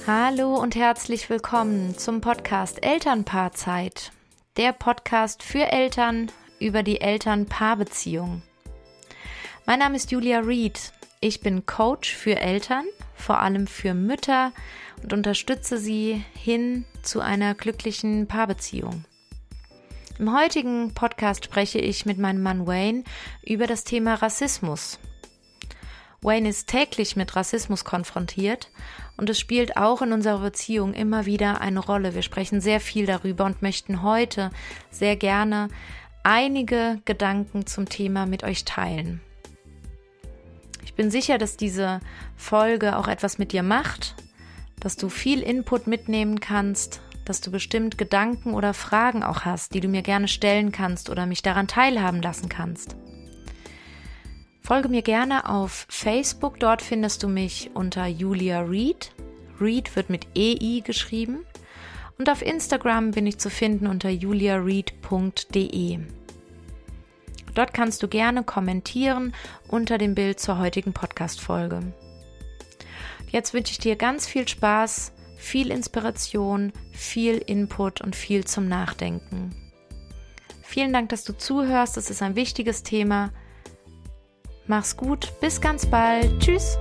Hallo und herzlich willkommen zum Podcast Elternpaarzeit, der Podcast für Eltern über die Eltern-Paar-Beziehung. Mein Name ist Julia Reed, ich bin Coach für Eltern, vor allem für Mütter und unterstütze sie hin zu einer glücklichen Paarbeziehung. Im heutigen Podcast spreche ich mit meinem Mann Wayne über das Thema Rassismus. Wayne ist täglich mit Rassismus konfrontiert und es spielt auch in unserer Beziehung immer wieder eine Rolle. Wir sprechen sehr viel darüber und möchten heute sehr gerne einige Gedanken zum Thema mit euch teilen. Ich bin sicher, dass diese Folge auch etwas mit dir macht, dass du viel Input mitnehmen kannst, dass du bestimmt Gedanken oder Fragen auch hast, die du mir gerne stellen kannst oder mich daran teilhaben lassen kannst. Folge mir gerne auf Facebook, dort findest du mich unter Julia Reed. Reed wird mit EI geschrieben. Und auf Instagram bin ich zu finden unter juliareed.de. Dort kannst du gerne kommentieren unter dem Bild zur heutigen Podcast-Folge. Jetzt wünsche ich dir ganz viel Spaß, viel Inspiration, viel Input und viel zum Nachdenken. Vielen Dank, dass du zuhörst, das ist ein wichtiges Thema. Mach's gut, bis ganz bald. Tschüss.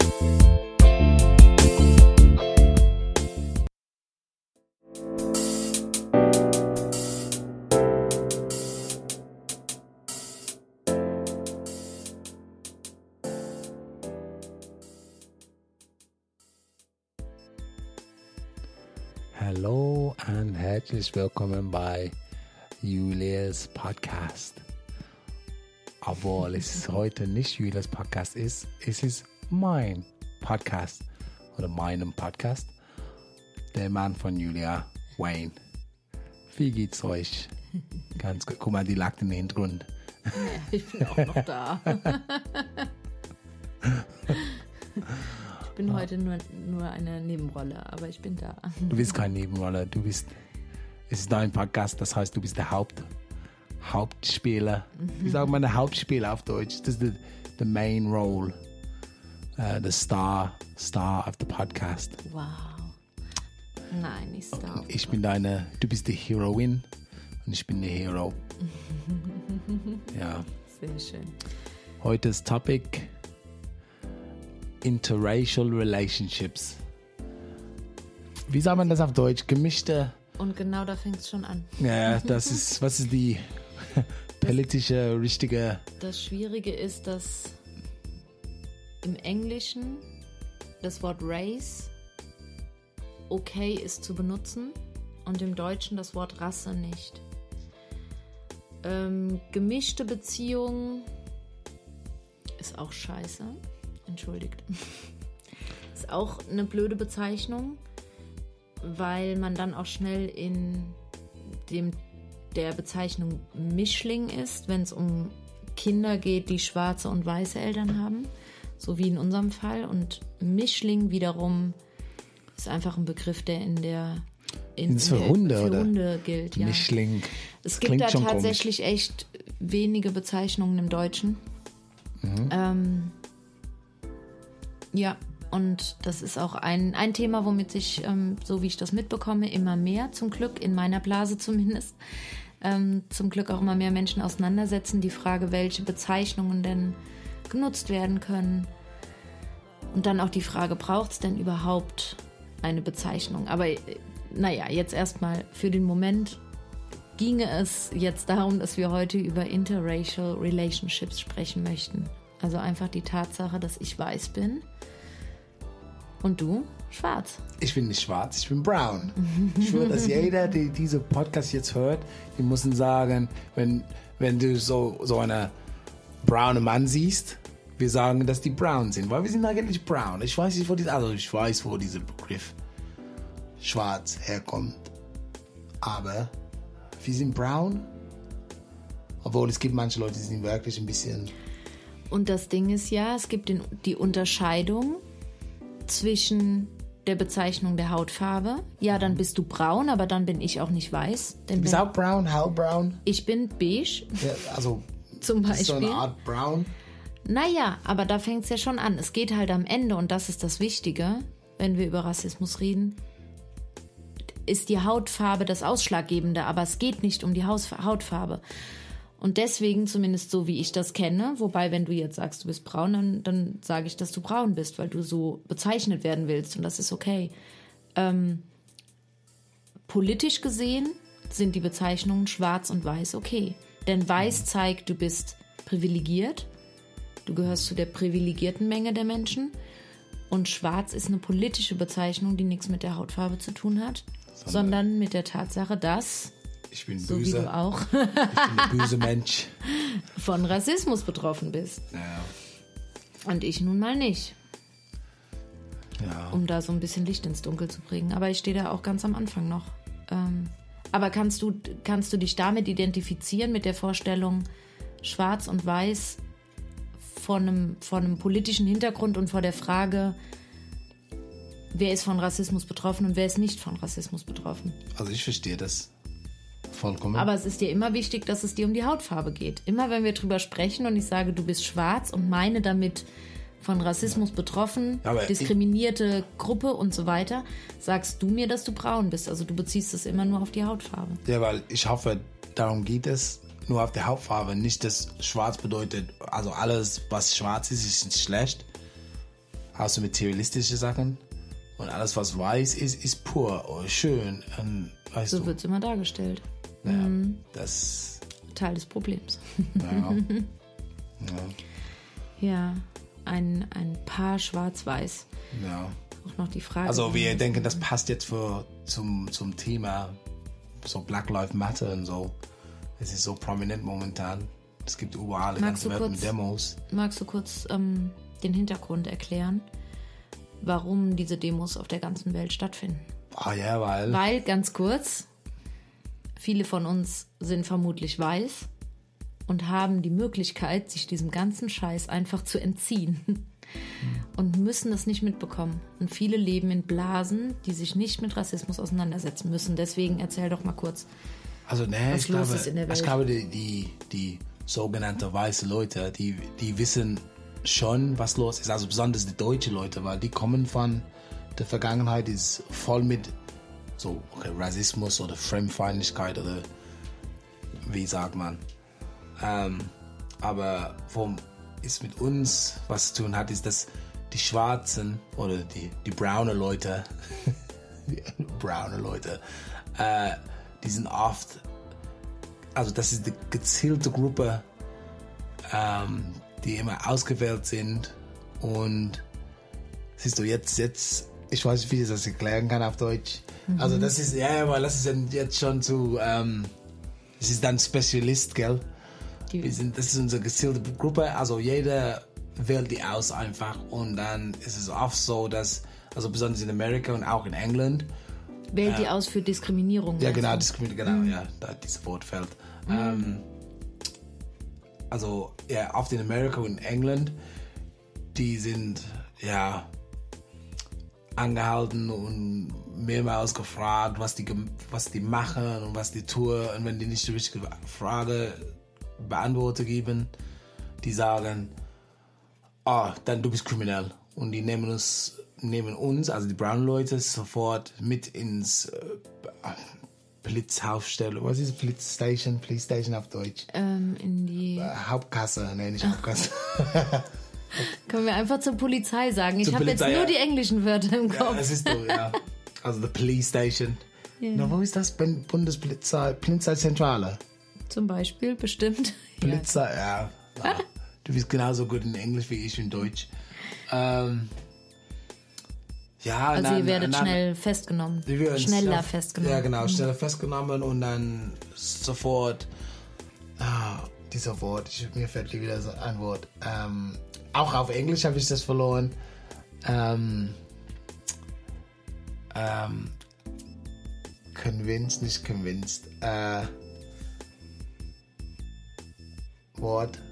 Hallo und herzlich willkommen bei Julias Podcast. Obwohl es heute nicht Julias Podcast ist, es ist mein Podcast oder meinem Podcast. Der Mann von Julia, Wayne. Wie geht's euch? Ganz gut. Guck mal, die lag in den Hintergrund. Ja, ich bin auch noch da. Ich bin heute nur eine Nebenrolle, aber ich bin da. Du bist keine Nebenrolle, es ist dein Podcast, das heißt, du bist der Hauptspieler. Wie sagt man der Hauptspieler auf Deutsch? Das ist the main role, the star of the podcast. Wow. Nein, nicht Star. Du bist die Heroine und ich bin der Hero. Ja. Sehr schön. Heute ist Topic Interracial Relationships. Wie sagt man das auf Deutsch? Gemischte. Und genau da fängt es schon an. Ja, was ist die politische, richtige... Das Schwierige ist, dass im Englischen das Wort Race okay ist zu benutzen und im Deutschen das Wort Rasse nicht. Gemischte Beziehung ist auch scheiße. Entschuldigt. Ist auch eine blöde Bezeichnung, weil man dann auch schnell in der Bezeichnung Mischling ist, wenn es um Kinder geht, die schwarze und weiße Eltern haben, so wie in unserem Fall. Und Mischling wiederum ist einfach ein Begriff, der für Hunde gilt. Ja. Mischling. Es gibt da tatsächlich echt wenige Bezeichnungen im Deutschen. Ja, und das ist auch ein Thema, womit sich, so wie ich das mitbekomme, immer mehr, zum Glück, in meiner Blase zumindest, zum Glück auch immer mehr Menschen auseinandersetzen. Die Frage, welche Bezeichnungen denn genutzt werden können. Und dann auch die Frage, braucht es denn überhaupt eine Bezeichnung? Aber naja, jetzt erstmal für den Moment ginge es jetzt darum, dass wir heute über Interracial Relationships sprechen möchten. Also einfach die Tatsache, dass ich weiß bin. Und du? Schwarz. Ich bin nicht schwarz, ich bin brown. Ich schwöre, dass jeder, der diese Podcast jetzt hört, die müssen sagen, wenn du so einen braunen Mann siehst, wir sagen, dass die brown sind, weil wir sind eigentlich brown. Ich weiß nicht, wo dieser Begriff schwarz herkommt. Aber wir sind brown. Obwohl es gibt manche Leute, die sind wirklich ein bisschen... Und das Ding ist ja, es gibt die Unterscheidung zwischen der Bezeichnung der Hautfarbe. Ja, dann bist du braun, aber dann bin ich auch nicht weiß. Du bist auch brown, hellbrown? Ich bin beige. Ja, also zum Beispiel. So eine Art brown? Naja, aber da fängt es ja schon an. Es geht halt am Ende, und das ist das Wichtige, wenn wir über Rassismus reden, ist die Hautfarbe das Ausschlaggebende, aber es geht nicht um die Hautfarbe. Und deswegen, zumindest so wie ich das kenne, wobei, wenn du jetzt sagst, du bist braun, dann sage ich, dass du braun bist, weil du so bezeichnet werden willst und das ist okay. Politisch gesehen sind die Bezeichnungen schwarz und weiß okay. Denn weiß zeigt, du bist privilegiert, du gehörst zu der privilegierten Menge der Menschen und schwarz ist eine politische Bezeichnung, die nichts mit der Hautfarbe zu tun hat, sondern mit der Tatsache, dass... Ich bin so böse. Wie du auch. Ich bin ein böser Mensch. Von Rassismus betroffen bist. Ja. Und ich nun mal nicht. Ja. Um da so ein bisschen Licht ins Dunkel zu bringen. Aber ich stehe da auch ganz am Anfang noch. Aber kannst du dich damit identifizieren, mit der Vorstellung, schwarz und weiß von einem politischen Hintergrund und vor der Frage, wer ist von Rassismus betroffen und wer ist nicht von Rassismus betroffen? Also ich verstehe das. Vollkommen. Aber es ist dir immer wichtig, dass es dir um die Hautfarbe geht. Immer wenn wir drüber sprechen und ich sage, du bist schwarz und meine damit von Rassismus betroffen, diskriminierte Gruppe und so weiter, sagst du mir, dass du braun bist. Also du beziehst es immer nur auf die Hautfarbe. Ja, weil ich hoffe, darum geht es, nur auf der Hautfarbe. Nicht, dass schwarz bedeutet, also alles, was schwarz ist nicht schlecht. Außer materialistische Sachen. Und alles, was weiß ist pur, schön. Weißt so wird es immer dargestellt. Ja, das... Teil des Problems. Ja. Ja, ein Paar schwarz-weiß. Ja. Auch noch die Frage. Also wir denken, das passt jetzt zum Thema so Black Lives Matter und so. Es ist so prominent momentan. Es gibt überall in der Welt Demos. Magst du kurz den Hintergrund erklären, warum diese Demos auf der ganzen Welt stattfinden? Ah ja, Weil, ganz kurz, viele von uns sind vermutlich weiß und haben die Möglichkeit, sich diesem ganzen Scheiß einfach zu entziehen und müssen das nicht mitbekommen. Und viele leben in Blasen, die sich nicht mit Rassismus auseinandersetzen müssen. Deswegen erzähl doch mal kurz, was los ist in der Welt. Ich glaube, die sogenannten weißen Leute, die wissen schon, was los ist. Also besonders die deutschen Leute, weil die kommen von der Vergangenheit, ist voll mit so Rassismus oder Fremdfeindlichkeit oder wie sagt man. Aber wo es mit uns was zu tun hat, ist, dass die Schwarzen oder die braune Leute, die sind oft, also das ist die gezielte Gruppe, die immer ausgewählt sind und siehst du jetzt, ich weiß nicht, wie ich das erklären kann auf Deutsch. Also das ist, weil das ist jetzt schon zu, das ist dann Spezialist, gell? Das ist unsere gezielte Gruppe, also jeder wählt die aus einfach und dann ist es oft so, dass, also besonders in Amerika und auch in England. Wählt die aus für Diskriminierung? Ja, genau, Diskriminierung, ja, da dieses Wort fällt. Also, ja, oft in Amerika und in England, die sind, ja, angehalten und mehrmals gefragt, was die machen und was die tun. Und wenn die nicht die richtige Frage beantwortet geben, die sagen, dann du bist kriminell. Und die nehmen uns, also die braunen Leute, sofort mit ins Blitzhaufstelle. Was ist Police Station auf Deutsch? In die Hauptkasse, nein, nicht Hauptkasse. Können wir einfach zur Polizei sagen. Ich habe jetzt nur die englischen Wörter im Kopf. Ja, das ist so, ja. Also the Police Station. Yeah. Na, wo ist das? Polizeizentrale. Zum Beispiel, bestimmt. Polizei, ja. Du bist genauso gut in Englisch wie ich in Deutsch. Ja, also ihr werdet schnell festgenommen. Schneller festgenommen. Ja, genau, schneller festgenommen und dann sofort, dieser Wort, mir fällt wieder so ein Wort. Auch auf Englisch habe ich das verloren. Nicht convinced. Wort.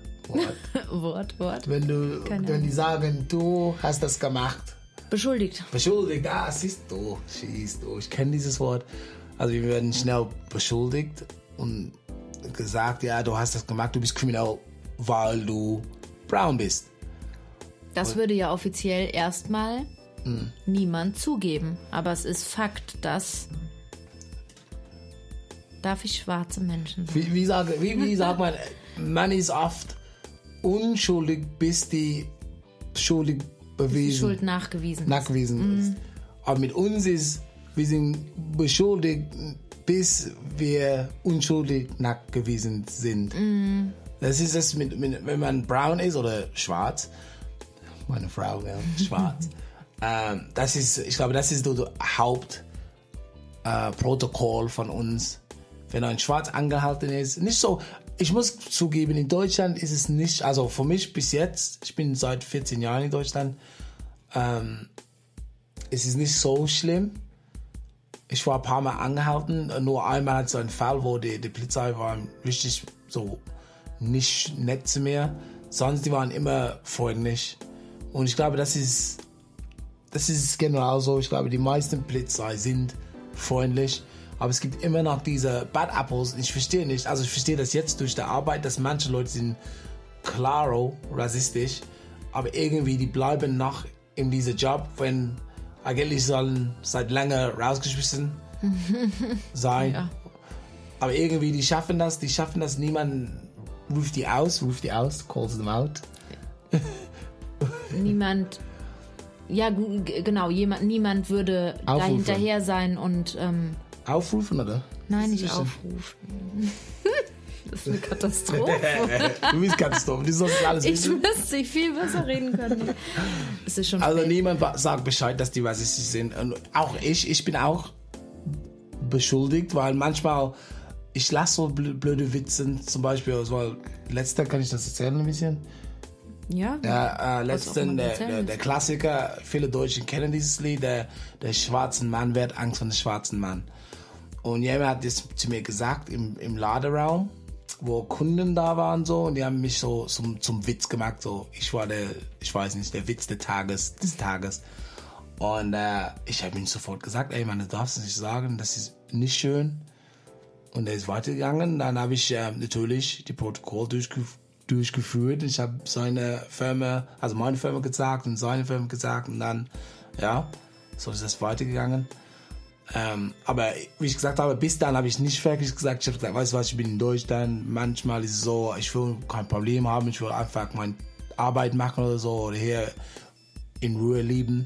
Wenn die sagen, du hast das gemacht. Beschuldigt, Siehst du. Ich kenne dieses Wort. Also wir werden schnell beschuldigt und gesagt, ja, du hast das gemacht, du bist kriminell, weil du braun bist. Das würde ja offiziell erstmal niemand zugeben. Aber es ist Fakt, dass darf ich schwarze Menschen sagen. Wie sagt man ist oft unschuldig, bis die schuldig bewiesen, die Schuld nachgewiesen ist. Aber mit uns ist, wir sind beschuldigt, bis wir unschuldig nachgewiesen sind. Das ist es, wenn man brown ist oder schwarz. Meine Frau, ja, schwarz. Ich glaube, das ist das Hauptprotokoll von uns. Wenn ein Schwarz angehalten ist, nicht so. Ich muss zugeben, in Deutschland ist es nicht, also für mich bis jetzt, ich bin seit 14 Jahren in Deutschland, es ist nicht so schlimm. Ich war ein paar Mal angehalten, nur einmal hat es einen Fall, wo die Polizei war richtig so nicht nett zu mir, sonst die waren immer freundlich. Und ich glaube, das ist genau so. Ich glaube, die meisten Polizei sind freundlich. Aber es gibt immer noch diese Bad Apples. Ich verstehe nicht. Also ich verstehe das jetzt durch die Arbeit, dass manche Leute sind klaro rassistisch. Aber irgendwie, die bleiben noch in diesem Job, wenn eigentlich sollen seit länger rausgeschmissen sein. Ja. Aber irgendwie, die schaffen das. Niemand ruft die aus, calls them out. Niemand... Ja, genau, niemand würde aufrufen. Da hinterher sein und... Aufrufen, oder? Nein, nicht aufrufen. Das ist eine Katastrophe. Du bist Katastrophe. Du sollst alles wissen. Ich müsste viel besser reden können. Es ist schon also spät. Niemand sagt Bescheid, dass die rassistisch sind. Und auch ich bin auch beschuldigt, weil manchmal ich lasse so blöde Witze, zum Beispiel, also letzter kann ich das erzählen ein bisschen? Ja. Der Klassiker, viele Deutsche kennen dieses Lied, der schwarze Mann, wer hat Angst vor dem schwarzen Mann? Und jemand hat das zu mir gesagt im Laderaum, wo Kunden da waren so, und die haben mich so zum Witz gemacht, so ich war der Witz des Tages. Und ich habe ihm sofort gesagt, ey Mann, du darfst es nicht sagen, das ist nicht schön. Und er ist weitergegangen. Dann habe ich natürlich die Protokoll durchgeführt. Ich habe meine Firma gesagt und seine Firma gesagt, und dann, ja, so ist das weitergegangen. Aber wie ich gesagt habe, bis dann habe ich nicht wirklich gesagt. Ich habe gesagt, weißt du was, ich bin in Deutschland. Manchmal ist es so, ich will kein Problem haben. Ich will einfach meine Arbeit machen oder so, oder hier in Ruhe leben.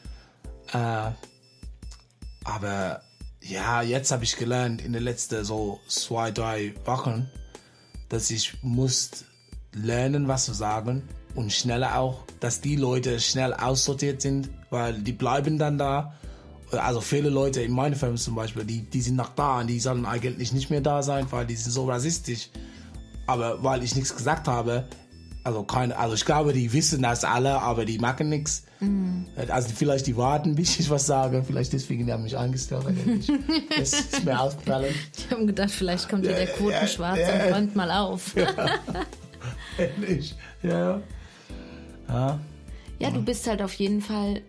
Aber ja, jetzt habe ich gelernt in den letzten so 2-3 Wochen, dass ich muss lernen, was zu sagen, und schneller auch, dass die Leute schnell aussortiert sind, weil die bleiben dann da. Also viele Leute in meiner Firma zum Beispiel, die sind noch da und die sollen eigentlich nicht mehr da sein, weil die sind so rassistisch. Aber weil ich nichts gesagt habe, also ich glaube, die wissen das alle, aber die machen nichts. Also vielleicht die warten, bis ich was sage. Vielleicht deswegen, die haben mich eingestellt. Das ist mir aufgefallen. Die haben gedacht, vielleicht kommt hier der Quotenschwarz und räumt mal auf. Endlich. Ja, du bist halt auf jeden Fall...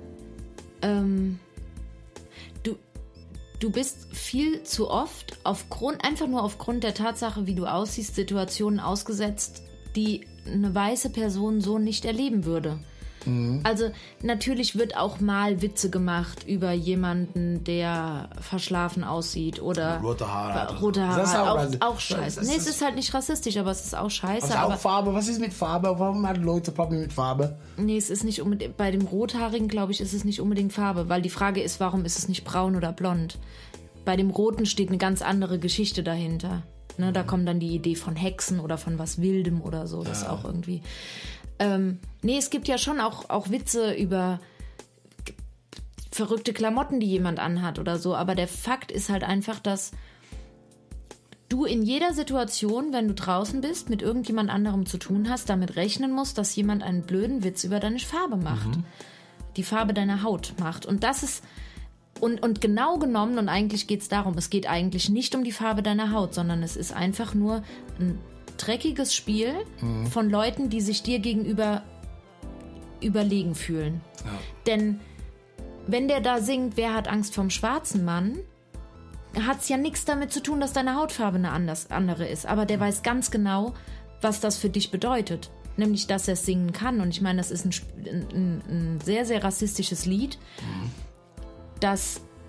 Du bist viel zu oft einfach nur aufgrund der Tatsache, wie du aussiehst, Situationen ausgesetzt, die eine weiße Person so nicht erleben würde. Also natürlich wird auch mal Witze gemacht über jemanden, der verschlafen aussieht oder rote Haare. Das ist auch scheiße. Nee, es ist halt nicht rassistisch, aber es ist auch scheiße. Also auch Farbe. Was ist mit Farbe? Warum haben Leute Probleme mit Farbe? Nee, es ist nicht unbedingt, bei dem Rothaarigen, glaube ich, ist es nicht unbedingt Farbe, weil die Frage ist, warum ist es nicht braun oder blond? Bei dem Roten steht eine ganz andere Geschichte dahinter. Ne, da kommt dann die Idee von Hexen oder von was Wildem oder so. Das ist auch irgendwie... nee, es gibt ja schon auch Witze über verrückte Klamotten, die jemand anhat oder so. Aber der Fakt ist halt einfach, dass du in jeder Situation, wenn du draußen bist, mit irgendjemand anderem zu tun hast, damit rechnen musst, dass jemand einen blöden Witz über deine Farbe macht. Die Farbe deiner Haut macht. Und das ist... Und genau genommen, und eigentlich geht es darum, es geht eigentlich nicht um die Farbe deiner Haut, sondern es ist einfach nur ein dreckiges Spiel von Leuten, die sich dir gegenüber überlegen fühlen. Ja. Denn wenn der da singt, wer hat Angst vom schwarzen Mann, hat es ja nichts damit zu tun, dass deine Hautfarbe eine andere ist. Aber der weiß ganz genau, was das für dich bedeutet. Nämlich, dass er es singen kann. Und ich meine, das ist ein sehr, sehr rassistisches Lied, das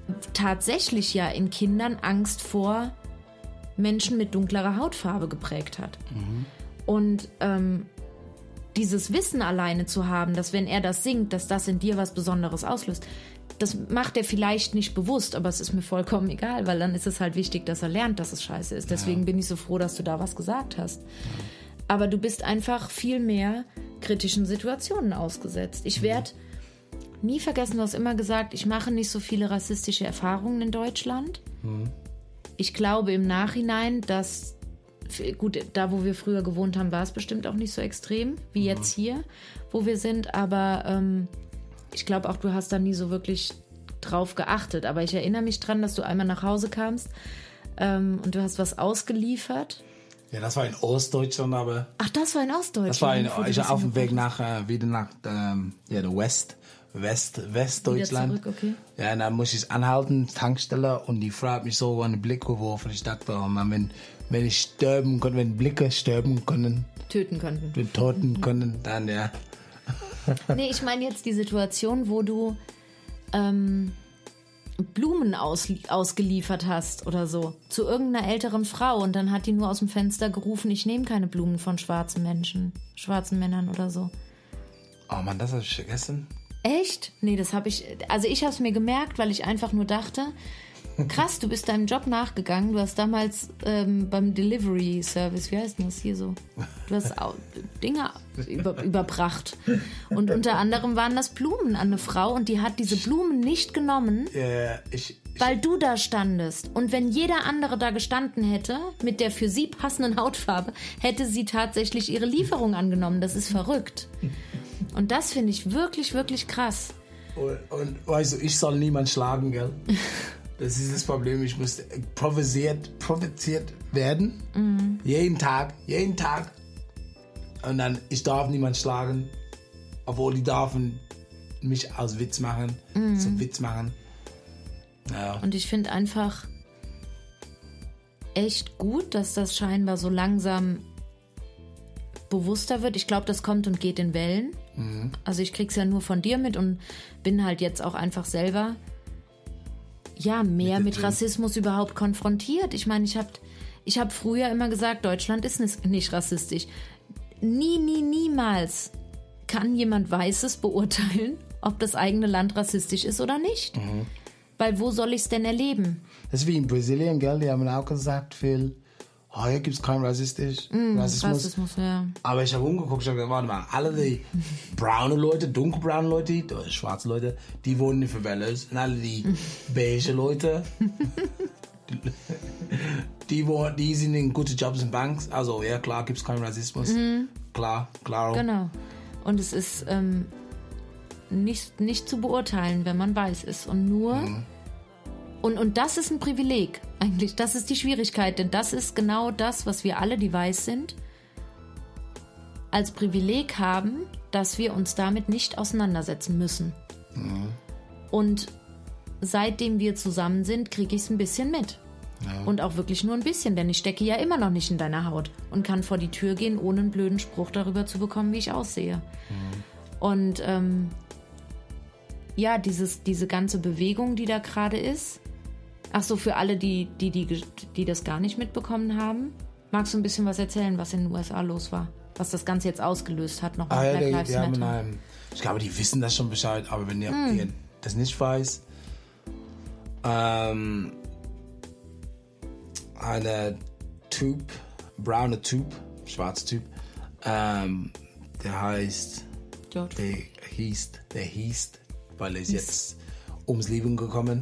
tatsächlich ja in Kindern Angst vor Menschen mit dunklerer Hautfarbe geprägt hat. Und dieses Wissen alleine zu haben, dass wenn er das singt, dass das in dir was Besonderes auslöst, das macht er vielleicht nicht bewusst, aber es ist mir vollkommen egal, weil dann ist es halt wichtig, dass er lernt, dass es scheiße ist. Deswegen bin ich so froh, dass du da was gesagt hast. Aber du bist einfach viel mehr kritischen Situationen ausgesetzt. Ich werde nie vergessen, du hast immer gesagt, ich mache nicht so viele rassistische Erfahrungen in Deutschland. Ich glaube im Nachhinein, dass, gut, da wo wir früher gewohnt haben, war es bestimmt auch nicht so extrem wie jetzt hier, wo wir sind. Aber ich glaube auch, du hast da nie so wirklich drauf geachtet. Aber ich erinnere mich dran, dass du einmal nach Hause kamst und du hast was ausgeliefert. Ja, das war in Ostdeutschland, aber... Ach, das war in Ostdeutschland? Das war ich auf dem Weg wieder nach der Westdeutschland. Wieder zurück, okay. Ja, und dann musste ich anhalten, Tankstelle, und die Frau hat mich so einen Blick geworfen. Ich dachte, oh Mann, wenn ich sterben konnte, wenn Blicke sterben können... Töten könnten. Töten können, dann ja. Nee, ich meine jetzt die Situation, wo du Blumen ausgeliefert hast oder so zu irgendeiner älteren Frau und dann hat die nur aus dem Fenster gerufen, ich nehme keine Blumen von schwarzen Männern oder so. Oh Mann, das habe ich vergessen. Echt? Nee, das habe ich... Also ich habe es mir gemerkt, weil ich einfach nur dachte, krass, du bist deinem Job nachgegangen. Du hast damals beim Delivery Service, wie heißt denn das hier so? Du hast Dinge überbracht. Und unter anderem waren das Blumen an eine Frau und die hat diese Blumen nicht genommen, weil du da standest. Und wenn jeder andere da gestanden hätte, mit der für sie passenden Hautfarbe, hätte sie tatsächlich ihre Lieferung angenommen. Das ist verrückt. Und das finde ich wirklich, wirklich krass. Und weißt du, ich soll niemand schlagen, gell? Das ist das Problem, ich muss provoziert werden. Jeden Tag. Und dann, ich darf niemand schlagen, obwohl die dürfen mich als Witz machen, zum Witz machen. Ja. Und ich finde einfach echt gut, dass das scheinbar so langsam bewusster wird. Ich glaube, das kommt und geht in Wellen. Also ich krieg's ja nur von dir mit und bin halt jetzt auch einfach selber mehr mit Rassismus überhaupt konfrontiert. Ich meine, ich hab früher immer gesagt, Deutschland ist nicht rassistisch. Niemals kann jemand Weißes beurteilen, ob das eigene Land rassistisch ist oder nicht. Weil wo soll ich es denn erleben? Das ist wie in Brasilien, gell? Die haben auch gesagt, Phil, hier gibt es keinen Rassismus. Ja. Aber ich habe umgeguckt, ich habe gesagt, warte mal, alle die braune Leute, dunkelbraune Leute, schwarze Leute, die wohnen in Favelas. Und alle die beige Leute, die sind in guten Jobs in Banks. Also ja, klar gibt es keinen Rassismus. Klar. Genau. Und es ist nicht zu beurteilen, wenn man weiß ist. Und nur... Und das ist ein Privileg eigentlich. Das ist die Schwierigkeit, denn das ist genau das, was wir alle, die weiß sind, als Privileg haben, dass wir uns damit nicht auseinandersetzen müssen. Und seitdem wir zusammen sind, kriege ich es ein bisschen mit. Ja. Und auch wirklich nur ein bisschen, denn ich stecke ja immer noch nicht in deiner Haut und kann vor die Tür gehen, ohne einen blöden Spruch darüber zu bekommen, wie ich aussehe. Und diese ganze Bewegung, die da gerade ist. Ach so, für alle, die das gar nicht mitbekommen haben, magst du ein bisschen was erzählen, was in den USA los war? Was das Ganze jetzt ausgelöst hat, noch mit Black Lives Matter? Ich glaube, die wissen das schon Bescheid, aber wenn ihr das nicht weiß, brauner Typ, schwarzer Typ, der heißt, der hieß, weil er ist jetzt ums Leben gekommen,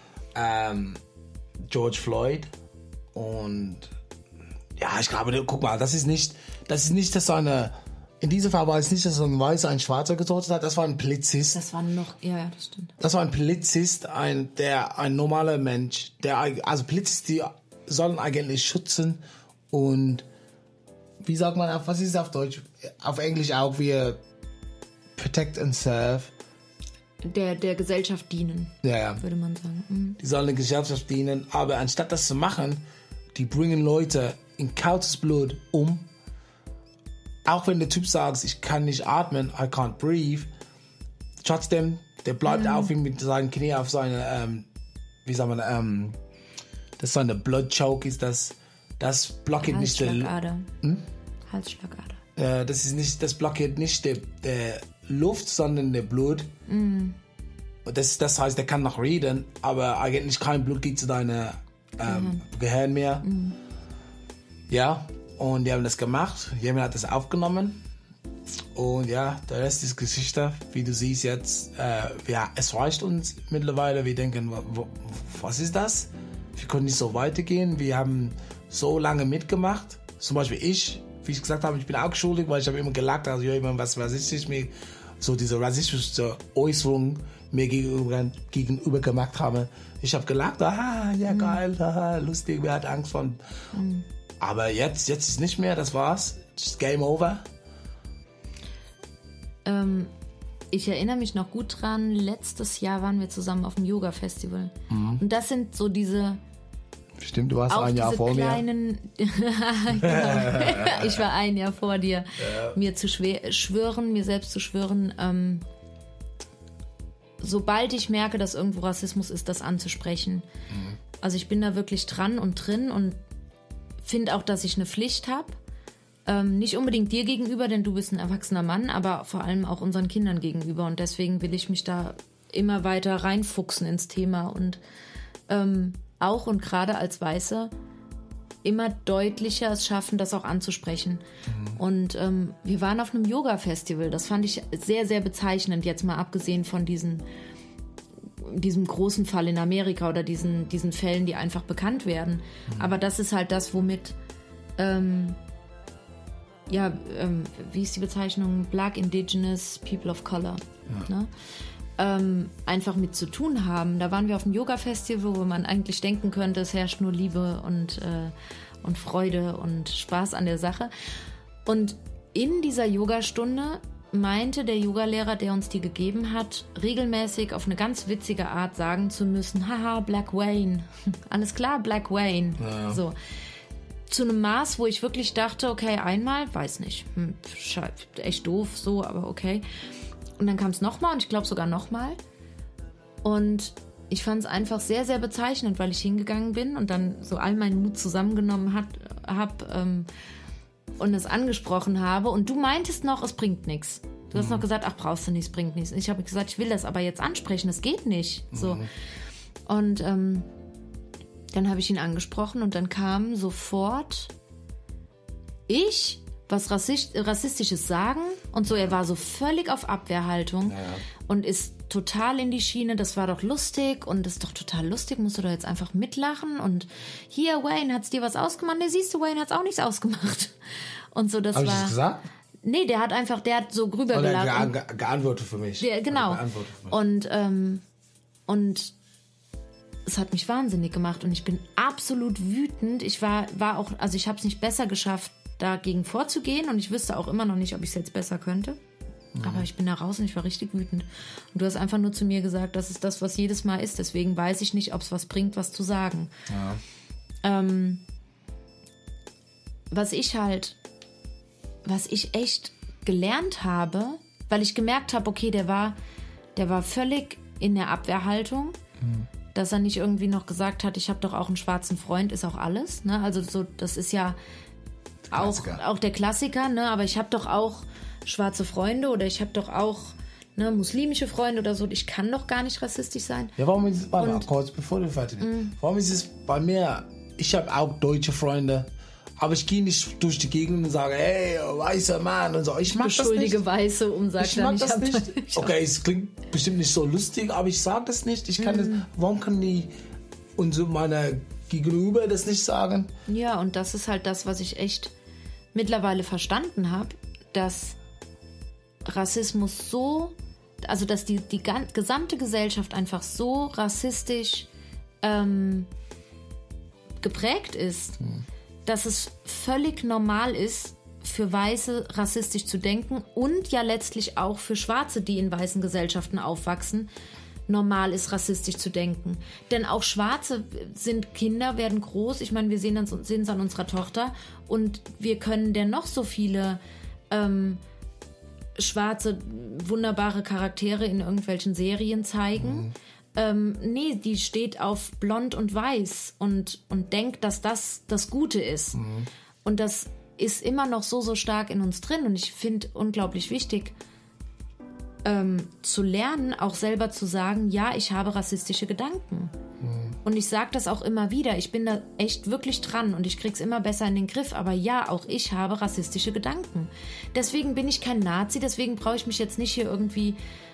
George Floyd. Und ja, ich glaube, guck mal, das ist nicht, dass in diesem Fall war es nicht, dass so ein Weißer ein Schwarzer getötet hat, das war ein Polizist. Das war das stimmt. Das war ein Polizist, ein normaler Mensch, also Polizisten, die sollen eigentlich schützen und, wie sagt man, was ist es auf Deutsch? Auf Englisch auch, wie protect and serve. Der Gesellschaft dienen, würde man sagen. Die sollen der Gesellschaft dienen, aber anstatt das zu machen, die bringen Leute in kaltes Blut um. Auch wenn der Typ sagt, ich kann nicht atmen, I can't breathe, trotzdem, der bleibt auf ihm mit seinen Knie auf seine wie sagt man, das ist so eine Blood Choke, ist das blockiert nicht der Halsschlagader. Das blockiert nicht der Luft, sondern der Blut. Das heißt, der kann noch reden, aber eigentlich kein Blut geht zu deinem Gehirn mehr. Ja, und die haben das gemacht. Jemand hat das aufgenommen. Und ja, der Rest ist Geschichte. Wie du siehst jetzt, es reicht uns mittlerweile. Wir denken, was ist das? Wir können nicht so weitergehen. Wir haben so lange mitgemacht. Zum Beispiel wie ich gesagt habe, ich bin auch schuldig, weil ich habe immer gelacht, also jemand, was rassistisch mir, so diese rassistische Äußerung mir gegenüber gemacht habe. Ich habe gelacht, ja geil, lustig, wer hat Angst vor. Aber jetzt ist nicht mehr, das war's. Just Game over. Ich erinnere mich noch gut dran, letztes Jahr waren wir zusammen auf dem Yoga-Festival. Und das sind so diese... Stimmt, du warst ein Jahr vor kleinen, mir. Genau. Ich war ein Jahr vor dir. Ja. Mir selbst zu schwören, sobald ich merke, dass irgendwo Rassismus ist, das anzusprechen. Also ich bin da wirklich dran und drin und finde auch, dass ich eine Pflicht habe. Nicht unbedingt dir gegenüber, denn du bist ein erwachsener Mann, aber vor allem auch unseren Kindern gegenüber. Und deswegen will ich mich da immer weiter reinfuchsen ins Thema und auch und gerade als Weiße immer deutlicher es schaffen, das auch anzusprechen. Und wir waren auf einem Yoga-Festival. Das fand ich sehr, sehr bezeichnend, jetzt mal abgesehen von diesem großen Fall in Amerika oder diesen Fällen, die einfach bekannt werden. Aber das ist halt das, womit wie ist die Bezeichnung? Black, Indigenous, People of Color. Ja. Ne? Einfach mit zu tun haben. Da waren wir auf einem Yoga-Festival, wo man eigentlich denken könnte, es herrscht nur Liebe und Freude und Spaß an der Sache. Und in dieser Yogastunde meinte der Yogalehrer, der uns die gegeben hat, regelmäßig auf eine ganz witzige Art sagen zu müssen, haha, Black Wayne. Alles klar, Black Wayne. Ja. So. Zu einem Maß, wo ich wirklich dachte, okay, einmal, weiß nicht, echt doof, so, aber okay. Und dann kam es nochmal und ich glaube sogar nochmal. Und ich fand es einfach sehr, sehr bezeichnend, weil ich hingegangen bin und dann so all meinen Mut zusammengenommen habe und es angesprochen habe. Und du meintest noch, es bringt nichts. Du hast noch gesagt, ach, brauchst du nicht, es bringt nichts. Und ich habe gesagt, ich will das aber jetzt ansprechen, es geht nicht. So. Und dann habe ich ihn angesprochen und dann kam sofort was Rassistisches sagen und so. Er war so völlig auf Abwehrhaltung und ist total in die Schiene, das war doch lustig und das ist doch total lustig, musst du da jetzt einfach mitlachen und hier, Wayne, hat's dir was ausgemacht? Ne, siehst du, Wayne hat's auch nichts ausgemacht. Und so, das Hab war... ich das gesagt? Nee, der hat so grüber gelacht. Oder geantwortet für mich. Genau. Und es hat mich wahnsinnig gemacht und ich bin absolut wütend. Ich war auch, also ich habe es nicht besser geschafft, dagegen vorzugehen und ich wüsste auch immer noch nicht, ob ich es jetzt besser könnte. Aber ich bin da raus und ich war richtig wütend. Und du hast einfach nur zu mir gesagt, das ist das, was jedes Mal ist. Deswegen weiß ich nicht, ob es was bringt, was zu sagen. Ja. Was ich echt gelernt habe, weil ich gemerkt habe, okay, der war völlig in der Abwehrhaltung, dass er nicht irgendwie noch gesagt hat, ich habe doch auch einen schwarzen Freund, ist auch alles. Ne? Also so, das ist ja auch der Klassiker, ne? Aber ich habe doch auch schwarze Freunde oder ich habe doch auch muslimische Freunde oder so. Ich kann doch gar nicht rassistisch sein. Ja, warum ist es bei mir, kurz bevor du fertig bist, warum ist es bei mir, ich habe auch deutsche Freunde, aber ich gehe nicht durch die Gegend und sage, hey, weißer Mann und so. Ich mag das nicht. Beschuldige Weiße und sag dann, ich mag das nicht. Okay, es klingt bestimmt nicht so lustig, aber ich sage das nicht. Ich kann das, warum kann die und so meine Gegenüber das nicht sagen? Ja, und das ist halt das, was ich echt mittlerweile verstanden habe, dass Rassismus dass die gesamte Gesellschaft einfach so rassistisch geprägt ist, dass es völlig normal ist, für Weiße rassistisch zu denken und ja letztlich auch für Schwarze, die in weißen Gesellschaften aufwachsen, normal ist, rassistisch zu denken. Denn auch Schwarze sind Kinder, werden groß. Ich meine, wir sehen es an unserer Tochter und wir können dennoch so viele schwarze, wunderbare Charaktere in irgendwelchen Serien zeigen. nee, die steht auf blond und weiß und denkt, dass das das Gute ist. Und das ist immer noch so stark in uns drin. Und ich finde unglaublich wichtig, zu lernen, auch selber zu sagen, ja, ich habe rassistische Gedanken. Und ich sage das auch immer wieder. Ich bin da echt wirklich dran und ich krieg's immer besser in den Griff. Aber ja, auch ich habe rassistische Gedanken. Deswegen bin ich kein Nazi. Deswegen brauche ich mich jetzt nicht hier irgendwie,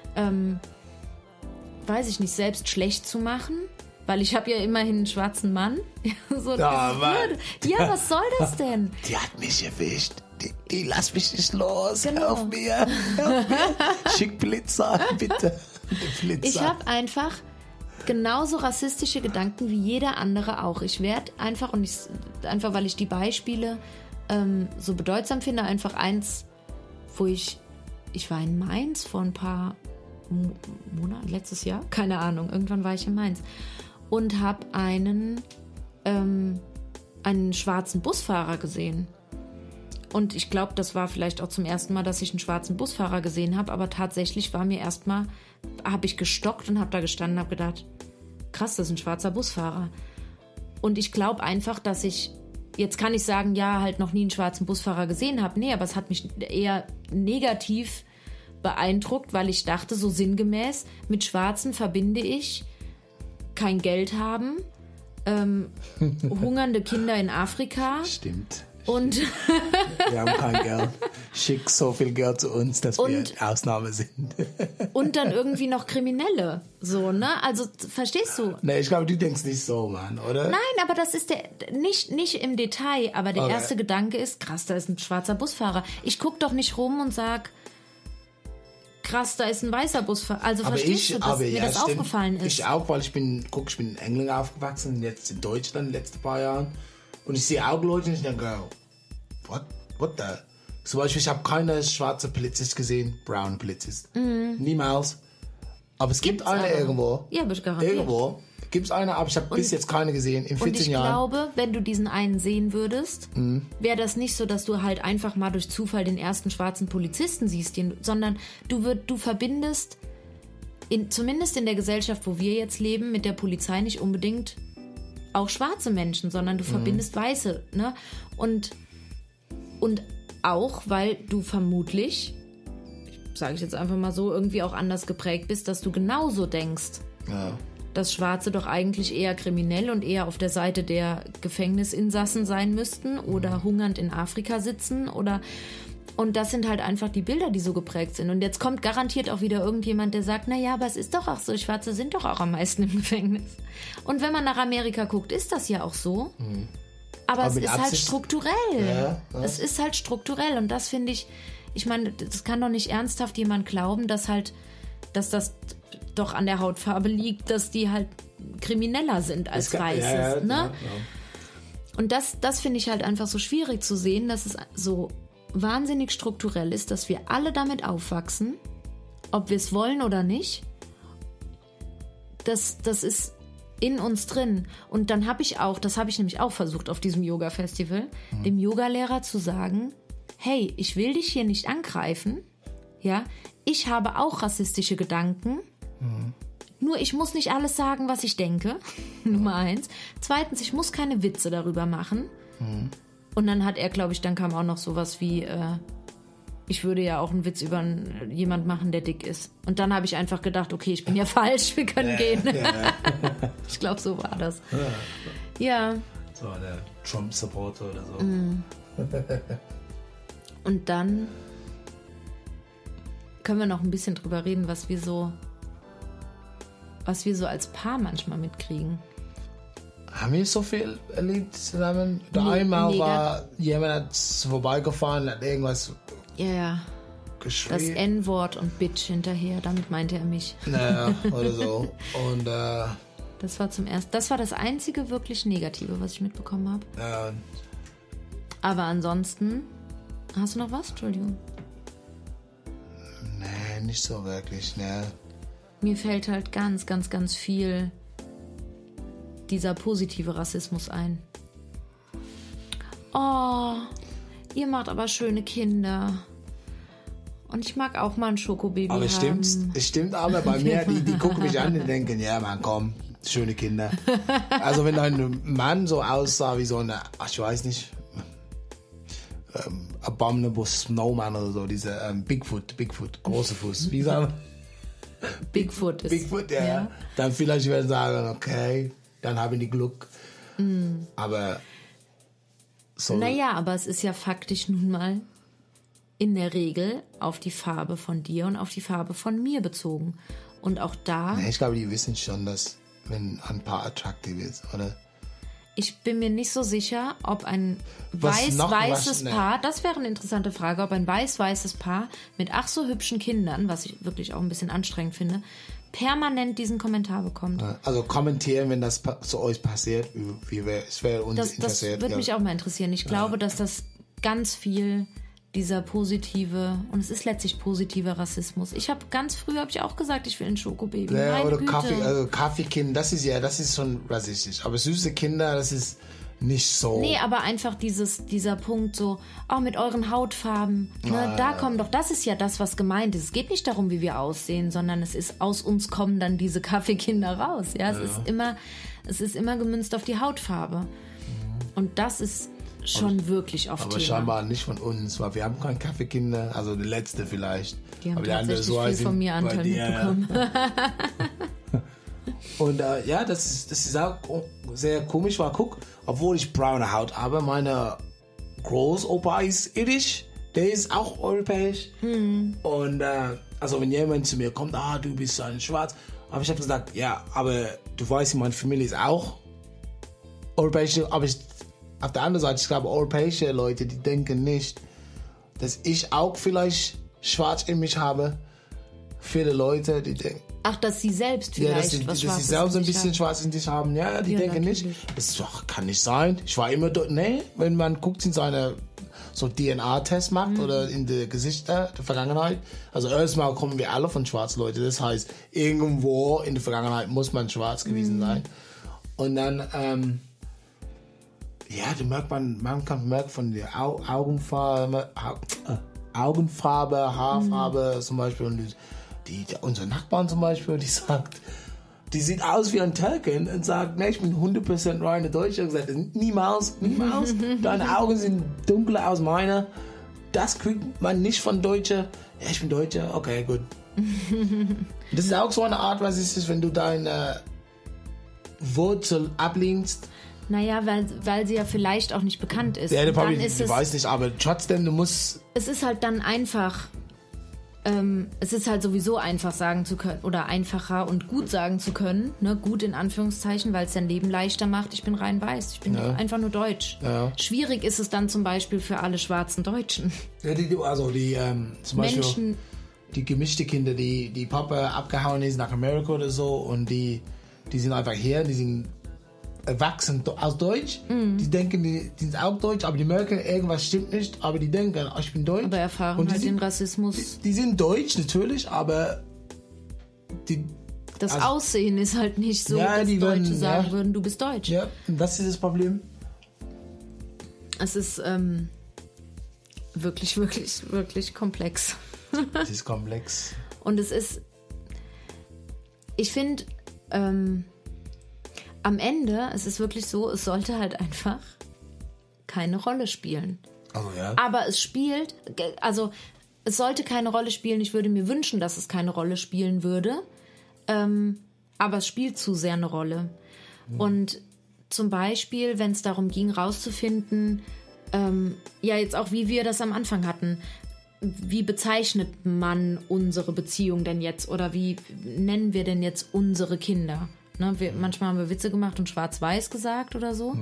weiß ich nicht, selbst schlecht zu machen. Weil ich habe ja immerhin einen schwarzen Mann. So, Ja, was soll das denn? Die hat mich erwischt. Die lass mich nicht los. Genau. Hör auf mir. Schick Blitzer, bitte. Blitzer. Ich habe einfach genauso rassistische Gedanken wie jeder andere auch. Ich werde einfach, einfach weil ich die Beispiele so bedeutsam finde, einfach eins, wo ich war in Mainz vor ein paar Monaten, letztes Jahr, keine Ahnung, irgendwann war ich in Mainz und habe einen schwarzen Busfahrer gesehen. Und ich glaube, das war vielleicht auch zum ersten Mal, dass ich einen schwarzen Busfahrer gesehen habe, aber tatsächlich habe ich gestockt und habe da gestanden und habe gedacht, krass, das ist ein schwarzer Busfahrer. Und ich glaube einfach, dass jetzt kann ich sagen, ja, halt noch nie einen schwarzen Busfahrer gesehen habe. Nee, aber es hat mich eher negativ beeindruckt, weil ich dachte, so sinngemäß, mit Schwarzen verbinde ich kein Geld haben, hungernde Kinder in Afrika. Stimmt. Und wir haben kein Geld. Schick so viel Geld zu uns, dass wir Ausnahme sind. Und dann irgendwie noch Kriminelle. So, ne? Also, verstehst du? Nee, ich glaube, du denkst nicht so, Mann, oder? Nein, aber das ist nicht im Detail, aber der erste Gedanke ist, krass, da ist ein schwarzer Busfahrer. Ich guck doch nicht rum und sag, krass, da ist ein weißer Busfahrer. Also verstehst du, dass mir das aufgefallen ist? Ich auch, weil ich bin in England aufgewachsen, jetzt in Deutschland in den letzten paar Jahren. Und ich sehe auch Leute und ich denke, what the? Zum Beispiel, ich habe keine schwarze Polizist gesehen, brown Polizist. Niemals. Aber es gibt eine irgendwo. Ja, bist garantiert. Irgendwo gibt es eine, aber ich habe bis jetzt keine gesehen in 14 Jahren. Und ich glaube, wenn du diesen einen sehen würdest, wäre das nicht so, dass du halt einfach mal durch Zufall den ersten schwarzen Polizisten siehst, sondern du verbindest, zumindest in der Gesellschaft, wo wir jetzt leben, mit der Polizei nicht unbedingt auch schwarze Menschen, sondern du verbindest Weiße. Ne? Und auch, weil du vermutlich, sage ich jetzt einfach mal so, irgendwie auch anders geprägt bist, dass du genauso denkst, dass Schwarze doch eigentlich eher kriminell und eher auf der Seite der Gefängnisinsassen sein müssten oder hungernd in Afrika sitzen und das sind halt einfach die Bilder, die so geprägt sind. Und jetzt kommt garantiert auch wieder irgendjemand, der sagt, naja, aber es ist doch auch so, Schwarze sind doch auch am meisten im Gefängnis. Und wenn man nach Amerika guckt, ist das ja auch so. Aber es ist halt strukturell. Ja. Es ist halt strukturell. Und das finde ich meine, das kann doch nicht ernsthaft jemand glauben, dass das doch an der Hautfarbe liegt, dass die halt krimineller sind als Weißes. Ne? Ja. Und das finde ich halt einfach so schwierig zu sehen, dass es so wahnsinnig strukturell ist, dass wir alle damit aufwachsen, ob wir es wollen oder nicht. Das ist in uns drin. Und dann das habe ich nämlich auch versucht auf diesem Yoga-Festival, dem Yogalehrer zu sagen, hey, ich will dich hier nicht angreifen, ja, ich habe auch rassistische Gedanken, nur ich muss nicht alles sagen, was ich denke, Nummer 1. Zweitens, ich muss keine Witze darüber machen. Und dann hat er, glaube ich, dann kam auch noch sowas wie, ich würde ja auch einen Witz über jemand machen, der dick ist. Und dann habe ich einfach gedacht, okay, ich bin ja falsch, wir können gehen. Ja. Ich glaube, so war das. Ja. So der Trump-Supporter oder so. Und dann können wir noch ein bisschen drüber reden, was wir so als Paar manchmal mitkriegen. Haben wir so viel erlebt zusammen? Einmal war jemand vorbeigefahren, hat irgendwas geschrien. Das N-Wort und Bitch hinterher, damit meinte er mich. Naja, oder so. Und das war das einzige wirklich Negative, was ich mitbekommen habe. Ja. Aber ansonsten, hast du noch was? Entschuldigung. Nee, nicht so wirklich, ne. Mir fällt halt ganz, ganz, ganz viel dieser positive Rassismus ein. Oh, ihr macht aber schöne Kinder. Und ich mag auch mal ein Schokobaby aber haben. Es stimmt aber bei mir, die gucken mich an und denken, ja Mann, komm, schöne Kinder. Also wenn ein Mann so aussah wie so eine, ich weiß nicht, Abominable Snowman oder so, diese Bigfoot, große Fuß, wie sagen wir? Bigfoot ist. Bigfoot, ja. Dann vielleicht werden sagen, okay, dann haben die Glück. Aber so. Naja, aber es ist ja faktisch nun mal in der Regel auf die Farbe von dir und auf die Farbe von mir bezogen. Und auch da... Ich glaube, die wissen schon, dass wenn ein Paar attraktiv ist, oder? Ich bin mir nicht so sicher, ob ein weiß-weißes Paar, das wäre eine interessante Frage, ob ein weiß-weißes Paar mit ach so hübschen Kindern, was ich wirklich auch ein bisschen anstrengend finde, permanent diesen Kommentar bekommt. Also kommentieren, wenn das zu euch passiert, es wäre uns interessiert. Das würde mich auch mal interessieren. Ich glaube, dass das ganz viel dieser positive, und es ist letztlich positiver Rassismus. Ganz früh habe ich auch gesagt, ich will ein Schokobaby. Ja, meine oder Güte. Kaffeekind, das ist schon rassistisch. Aber süße Kinder, das ist nicht so. Nee, aber einfach dieser Punkt so, auch mit euren Hautfarben, das ist ja das, was gemeint ist. Es geht nicht darum, wie wir aussehen, sondern es ist, aus uns kommen dann diese Kaffeekinder raus. Ja, es ist immer gemünzt auf die Hautfarbe. Und das ist schon wirklich oft aber Thema. Scheinbar nicht von uns, weil wir haben keine Kaffeekinder, also die letzte vielleicht. Die haben aber tatsächlich viel von mir Anteil mitbekommen. Und das ist auch sehr komisch, weil guck, obwohl ich braune Haut habe, meine Großopa ist irisch, der ist auch europäisch. Und also wenn jemand zu mir kommt, du bist ein Schwarz, aber ich habe gesagt, ja, aber du weißt, meine Familie ist auch europäisch, aber auf der anderen Seite, ich glaube, europäische Leute, die denken nicht, dass ich auch vielleicht schwarz in mich habe. Viele Leute, die denken... Ach, dass sie selbst vielleicht dass sie selbst ein bisschen schwarz in sich haben. Ja, die denken natürlich nicht. Das kann nicht sein. Ich war immer dort. Nee, wenn man guckt in seine so DNA-Test macht oder in die Gesichter der Vergangenheit. Also erstmal kommen wir alle von schwarzen Leuten. Das heißt, irgendwo in der Vergangenheit muss man schwarz gewesen sein. Und dann... man kann merken von der Augenfarbe, Haarfarbe zum Beispiel. Und unsere Nachbarn zum Beispiel, die sieht aus wie ein Türkin und sagt, ich bin 100% reine Deutsche. Und gesagt, niemals. Deine Augen sind dunkler als meine. Das kriegt man nicht von Deutschen. Ja, ich bin Deutscher. Okay, gut. Das ist auch so eine Art, was ist es, wenn du deine Wurzel ablehnst. Naja, weil sie ja vielleicht auch nicht bekannt ist. Ja, ich weiß nicht, aber trotzdem, du musst... Es ist halt dann einfach... es ist halt sowieso einfach sagen zu können oder einfacher und gut sagen zu können, ne? Gut in Anführungszeichen, weil es dein Leben leichter macht. Ich bin rein weiß, ich bin einfach nur deutsch. Ja. Schwierig ist es dann zum Beispiel für alle schwarzen Deutschen. Ja, zum Beispiel die gemischte Kinder, die Papa abgehauen ist nach Amerika oder so und die sind einfach hier, die sind erwachsen aus Deutsch. Die denken, die sind auch Deutsch, aber die merken, irgendwas stimmt nicht, aber die denken, ich bin Deutsch. Aber erfahren und halt den Rassismus. Die sind Deutsch, natürlich, aber das Aussehen ist halt nicht so, dass Deutsche sagen würden, du bist Deutsch. Ja, das ist das Problem. Es ist wirklich, wirklich, wirklich komplex. Es ist komplex. Und es ist, ich finde, am Ende, es ist wirklich so, es sollte halt einfach keine Rolle spielen. Also ja. Aber es sollte keine Rolle spielen. Ich würde mir wünschen, dass es keine Rolle spielen würde. Aber es spielt zu sehr eine Rolle. Und zum Beispiel, wenn es darum ging, rauszufinden, jetzt auch wie wir das am Anfang hatten, wie bezeichnet man unsere Beziehung denn jetzt? Oder wie nennen wir denn jetzt unsere Kinder? Ne, manchmal haben wir Witze gemacht und schwarz-weiß gesagt oder so.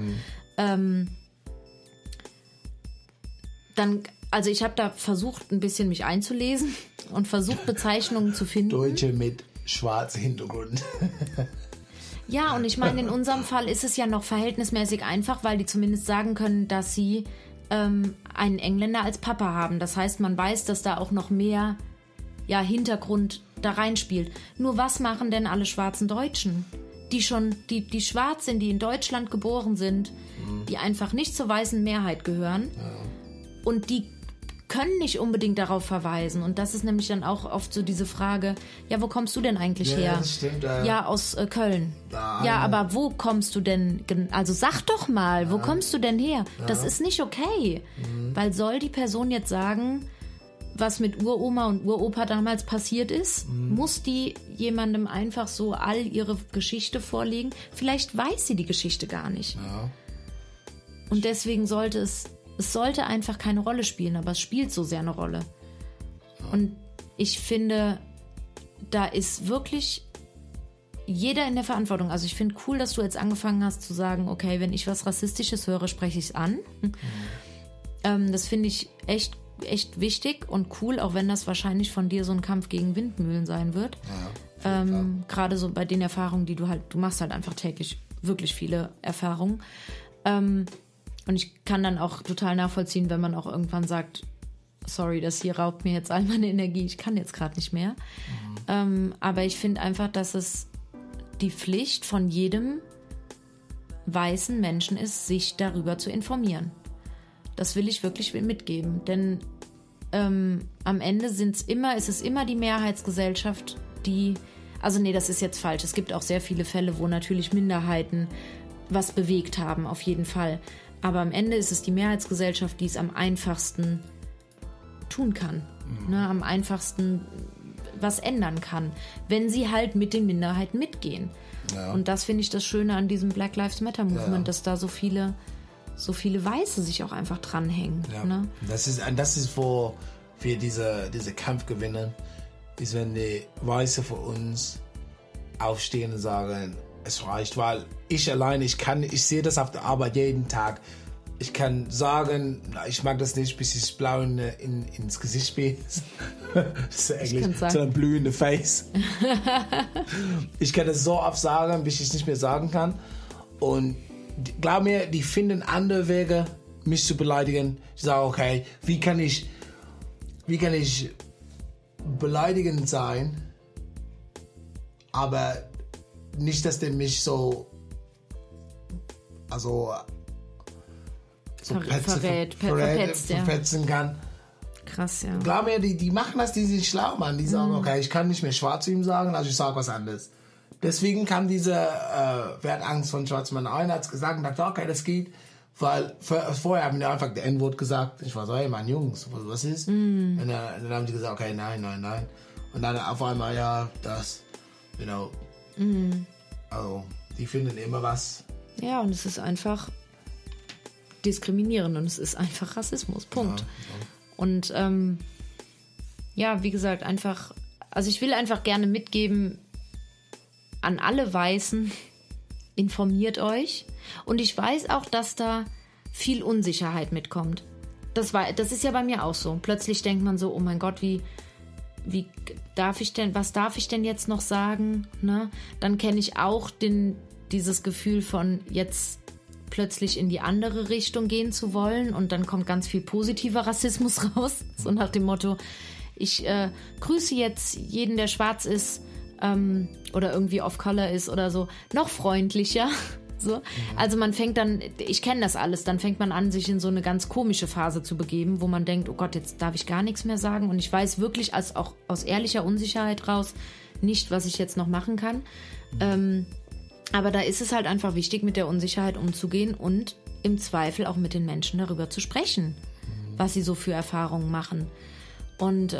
Also ich habe da versucht, ein bisschen mich einzulesen und versucht, Bezeichnungen zu finden. Deutsche mit schwarzem Hintergrund. Ja, und ich meine, in unserem Fall ist es ja noch verhältnismäßig einfach, weil die zumindest sagen können, dass sie einen Engländer als Papa haben. Das heißt, man weiß, dass da auch noch mehr Hintergrund da reinspielt. Nur was machen denn alle schwarzen Deutschen? Die schwarz sind, die in Deutschland geboren sind, die einfach nicht zur weißen Mehrheit gehören und die können nicht unbedingt darauf verweisen. Und das ist nämlich dann auch oft so diese Frage, ja, wo kommst du denn eigentlich her? Das stimmt. Ja, aus Köln. Ja, aber wo kommst du denn? Also sag doch mal, wo kommst du denn her? Das ist nicht okay. Weil soll die Person jetzt sagen, was mit Uroma und Uropa damals passiert ist, muss die jemandem einfach so all ihre Geschichte vorlegen? Vielleicht weiß sie die Geschichte gar nicht. Ja. Und deswegen sollte es sollte einfach keine Rolle spielen, aber es spielt so sehr eine Rolle. Ja. Und ich finde, da ist wirklich jeder in der Verantwortung. Also ich finde cool, dass du jetzt angefangen hast zu sagen, okay, wenn ich was Rassistisches höre, spreche ich es an. Das finde ich echt wichtig und cool, auch wenn das wahrscheinlich von dir so ein Kampf gegen Windmühlen sein wird. Ja, gerade so bei den Erfahrungen, die du machst halt einfach täglich wirklich viele Erfahrungen. Und ich kann dann auch total nachvollziehen, wenn man auch irgendwann sagt, sorry, das hier raubt mir jetzt all meine Energie, ich kann jetzt gerade nicht mehr. Aber ich finde einfach, dass es die Pflicht von jedem weißen Menschen ist, sich darüber zu informieren. Das will ich wirklich mitgeben, denn am Ende ist es immer die Mehrheitsgesellschaft, das ist jetzt falsch. Es gibt auch sehr viele Fälle, wo natürlich Minderheiten was bewegt haben, auf jeden Fall. Aber am Ende ist es die Mehrheitsgesellschaft, die es am einfachsten tun kann. Ne, am einfachsten was ändern kann, wenn sie halt mit den Minderheiten mitgehen. Ja. Und das finde ich das Schöne an diesem Black Lives Matter Movement, dass da so viele Weiße sich auch einfach dranhängen. Ja. Ne? Das ist, wo wir diese Kampf gewinnen, ist, wenn die Weiße für uns aufstehen und sagen, es reicht, weil ich alleine, ich sehe das auf der Arbeit jeden Tag. Ich kann sagen, ich mag das nicht, bis ich blau ins Gesicht spiele. Das ist eigentlich so ein blühende Face. Ich kann das so oft sagen, bis ich es nicht mehr sagen kann. Und glaub mir, die finden andere Wege, mich zu beleidigen. Ich sage, okay, wie kann ich beleidigend sein, aber nicht, dass der mich so verpetzen kann. Krass, ja. Glaub mir, die machen das, die sich schlau machen. Die sagen, okay, ich kann nicht mehr schwarz zu ihm sagen, also ich sage was anderes. Deswegen kam diese Wertangst von Schwarzmann ein, hat gesagt und dachte, okay, das geht. Weil vorher haben die einfach der N-Wort gesagt. Ich war so, hey, Mann, Jungs, was ist? Und dann haben die gesagt, okay, nein. Und dann auf einmal, ja, das, also, die finden immer was. Ja, und es ist einfach diskriminierend und es ist einfach Rassismus, Punkt. Ja. Und wie gesagt, einfach, also ich will einfach gerne mitgeben an alle Weißen, informiert euch. Und ich weiß auch, dass da viel Unsicherheit mitkommt. Das ist ja bei mir auch so. Plötzlich denkt man so, oh mein Gott, was darf ich denn jetzt noch sagen? Ne? Dann kenne ich auch dieses Gefühl von jetzt plötzlich in die andere Richtung gehen zu wollen und dann kommt ganz viel positiver Rassismus raus. So nach dem Motto, ich grüße jetzt jeden, der schwarz ist oder irgendwie off-color ist oder so, noch freundlicher. So. Also man fängt dann, ich kenne das alles, dann fängt man an, sich in so eine ganz komische Phase zu begeben, wo man denkt, oh Gott, jetzt darf ich gar nichts mehr sagen und ich weiß wirklich auch aus ehrlicher Unsicherheit raus nicht, was ich jetzt noch machen kann. Aber da ist es halt einfach wichtig, mit der Unsicherheit umzugehen und im Zweifel auch mit den Menschen darüber zu sprechen, was sie so für Erfahrungen machen. Und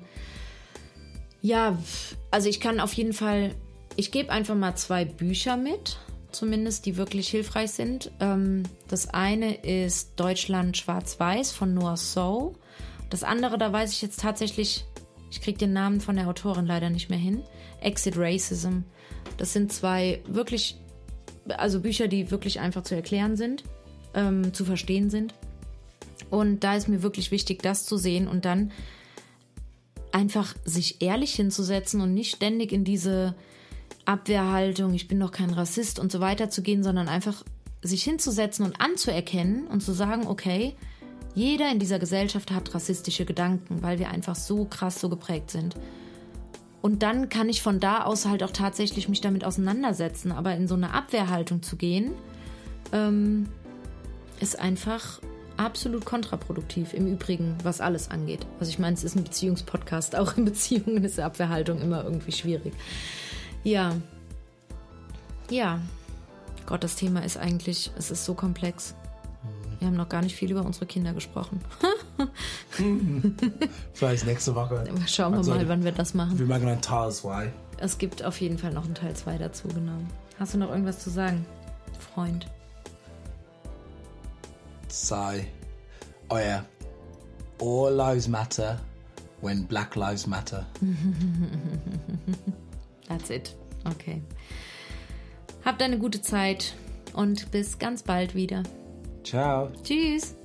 also ich kann auf jeden Fall, ich gebe einfach mal 2 Bücher mit, zumindest, die wirklich hilfreich sind. Das eine ist Deutschland schwarz-weiß von Noah Sow. Das andere, da weiß ich jetzt tatsächlich, ich kriege den Namen von der Autorin leider nicht mehr hin, Exit Racism. Das sind 2 wirklich, also Bücher, die wirklich einfach zu erklären sind, zu verstehen sind. Und da ist mir wirklich wichtig, das zu sehen und dann einfach sich ehrlich hinzusetzen und nicht ständig in diese Abwehrhaltung, ich bin doch kein Rassist und so weiter zu gehen, sondern einfach sich hinzusetzen und anzuerkennen und zu sagen, okay, jeder in dieser Gesellschaft hat rassistische Gedanken, weil wir einfach so krass so geprägt sind. Und dann kann ich von da aus halt auch tatsächlich mich damit auseinandersetzen, aber in so eine Abwehrhaltung zu gehen, ist einfach absolut kontraproduktiv, im Übrigen, was alles angeht. Also ich meine, es ist ein Beziehungspodcast, auch in Beziehungen ist Abwehrhaltung immer irgendwie schwierig. Ja. Gott, das Thema ist eigentlich, es ist so komplex. Wir haben noch gar nicht viel über unsere Kinder gesprochen. Vielleicht nächste Woche. Schauen wir mal, wann wir das machen. Wir machen einen Teil 2. Es gibt auf jeden Fall noch einen Teil 2 dazu, genau. Hast du noch irgendwas zu sagen, Freund? Sei. Oh ja. All lives matter when Black lives matter. That's it. Okay. Habt eine gute Zeit und bis ganz bald wieder. Ciao. Tschüss.